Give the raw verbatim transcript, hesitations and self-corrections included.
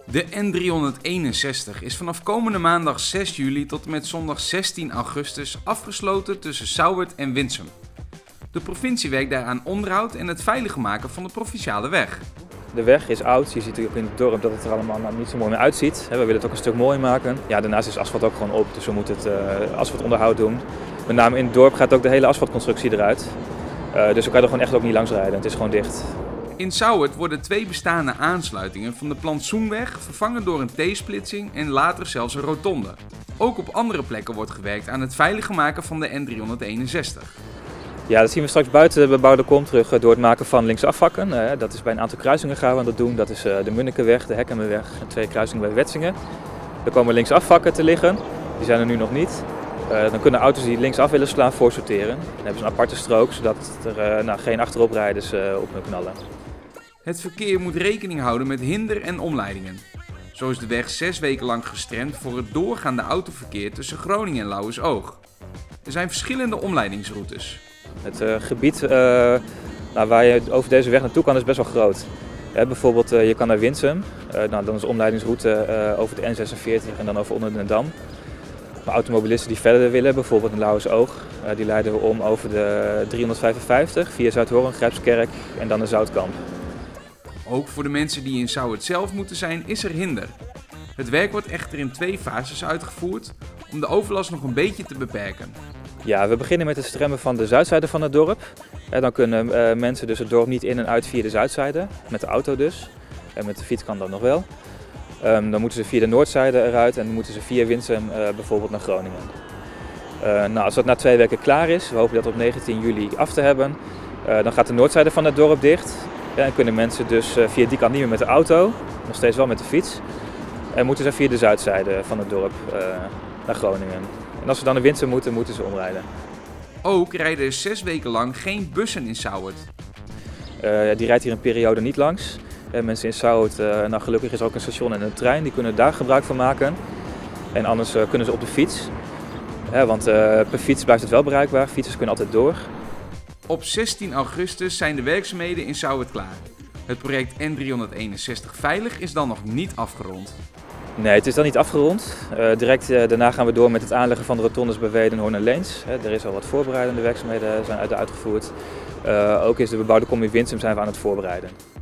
De N driehonderdeenenzestig is vanaf komende maandag zes juli tot en met zondag zestien augustus afgesloten tussen Sauwerd en Winsum. De provincie werkt daaraan onderhoud en het veiliger maken van de provinciale weg. De weg is oud, je ziet ook in het dorp dat het er allemaal nou, niet zo mooi meer uitziet. We willen het ook een stuk mooier maken. Ja, daarnaast is asfalt ook gewoon op, dus we moeten het uh, asfaltonderhoud doen. Met name in het dorp gaat ook de hele asfaltconstructie eruit. Uh, dus we kunnen er gewoon echt ook niet langs rijden, het is gewoon dicht. In Sauwerd worden twee bestaande aansluitingen van de Plantsoenweg vervangen door een T-splitsing en later zelfs een rotonde. Ook op andere plekken wordt gewerkt aan het veiliger maken van de N driehonderdeenenzestig. Ja, dat zien we straks buiten de bebouwde kom terug door het maken van linksafvakken. Dat is bij een aantal kruisingen gaan we dat doen. Dat is de Munnikenweg, de Hekkemenweg en twee kruisingen bij Wetsingen. Er komen linksafvakken te liggen, die zijn er nu nog niet. Uh, dan kunnen auto's die linksaf willen slaan voorsorteren. Dan hebben ze een aparte strook, zodat er uh, nou, geen achterooprijders uh, op kunnen knallen. Het verkeer moet rekening houden met hinder- en omleidingen. Zo is de weg zes weken lang gestremd voor het doorgaande autoverkeer tussen Groningen en Lauwersoog. Er zijn verschillende omleidingsroutes. Het uh, gebied uh, nou, waar je over deze weg naartoe kan is best wel groot. Ja, bijvoorbeeld uh, je kan naar Winsum, uh, nou, dan is de omleidingsroute uh, over de N zesenveertig en dan over onder de Dam. Maar automobilisten die verder willen, bijvoorbeeld in Lauwersoog, uh, die leiden we om over de driehonderdvijfenvijftig via Zuidhoorn, Grijpskerk en dan naar Zoutkamp. Ook voor de mensen die in Sauwerd zelf moeten zijn is er hinder. Het werk wordt echter in twee fases uitgevoerd om de overlast nog een beetje te beperken. Ja, we beginnen met het stremmen van de zuidzijde van het dorp. En dan kunnen uh, mensen dus het dorp niet in en uit via de zuidzijde, met de auto dus. En met de fiets kan dat nog wel. Um, dan moeten ze via de noordzijde eruit en dan moeten ze via Winsum uh, bijvoorbeeld naar Groningen. Uh, nou, als dat na twee weken klaar is, we hopen dat op negentien juli af te hebben, uh, dan gaat de noordzijde van het dorp dicht. Ja, en kunnen mensen dus uh, via die kant niet meer met de auto, nog steeds wel met de fiets. En moeten ze via de zuidzijde van het dorp uh, naar Groningen. En als ze dan naar Winsum moeten, moeten ze omrijden. Ook rijden er zes weken lang geen bussen in Sauwerd. Uh, die rijdt hier een periode niet langs. Uh, mensen in Sauwerd, uh, nou gelukkig is er ook een station en een trein, die kunnen daar gebruik van maken. En anders uh, kunnen ze op de fiets. Uh, want uh, per fiets blijft het wel bereikbaar, fietsers kunnen altijd door. Op zestien augustus zijn de werkzaamheden in Sauwerd klaar. Het project N driehonderdeenenzestig Veilig is dan nog niet afgerond. Nee, het is dan niet afgerond. Uh, direct uh, daarna gaan we door met het aanleggen van de rotondes bij Wedenhoorn en Leens. Uh, er is al wat voorbereidende werkzaamheden zijn uit uitgevoerd. Uh, ook is de bebouwde kom in Winsum zijn we aan het voorbereiden.